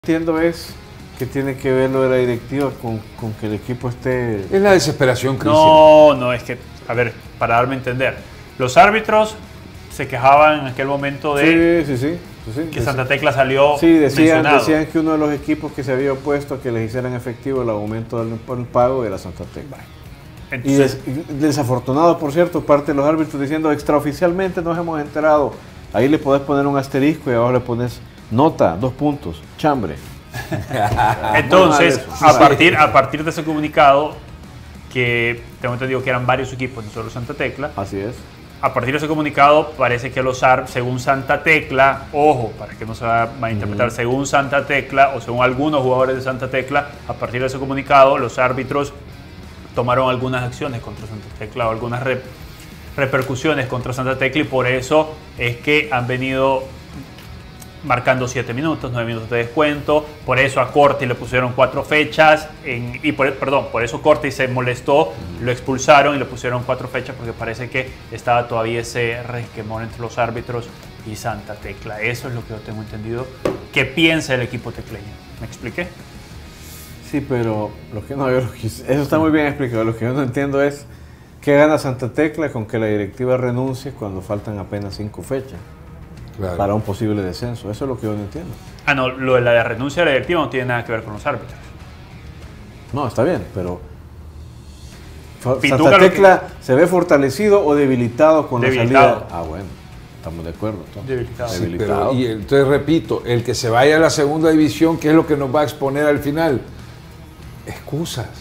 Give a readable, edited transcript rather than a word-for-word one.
Entiendo es que tiene que ver lo de la directiva con que el equipo esté... Es la desesperación, Cristian. No, es que, a ver, para darme a entender, los árbitros se quejaban en aquel momento de que Santa Tecla salió decían mencionado. que uno de los equipos que se había opuesto a que les hicieran efectivo el aumento del pago era Santa Tecla. Entonces, Y desafortunado, por cierto, parte de los árbitros diciendo extraoficialmente nos hemos enterado. Ahí le podés poner un asterisco y abajo le pones nota, 2 puntos, chambre. entonces a partir de ese comunicado, que tengo entendido que eran varios equipos, no solo Santa Tecla. Así es. A partir de ese comunicado, parece que según Santa Tecla, ojo, para que no se vaya a malinterpretar, según Santa Tecla o según algunos jugadores de Santa Tecla, a partir de ese comunicado, los árbitros tomaron algunas acciones contra Santa Tecla o algunas repercusiones contra Santa Tecla, y por eso es que han venido marcando 7 minutos, 9 minutos de descuento. Por eso a Corti le pusieron 4 fechas por eso Corti se molestó, lo expulsaron y le pusieron 4 fechas porque parece que estaba todavía ese resquemor entre los árbitros y Santa Tecla. Eso es lo que yo tengo entendido que piensa el equipo tecleño. ¿Me expliqué? Sí, pero eso está muy bien explicado. Lo que yo no entiendo es qué gana Santa Tecla con que la directiva renuncie cuando faltan apenas 5 fechas. Claro. Para un posible descenso. Eso es lo que yo no entiendo. No, lo de la renuncia de la directiva no tiene nada que ver con los árbitros. No, está bien, pero Santa Tecla se ve fortalecido o debilitado con la salida. Bueno, estamos de acuerdo. Debilitado. Sí, pero, entonces repito, el que se vaya a la segunda división, ¿qué es lo que nos va a exponer al final? Excusas.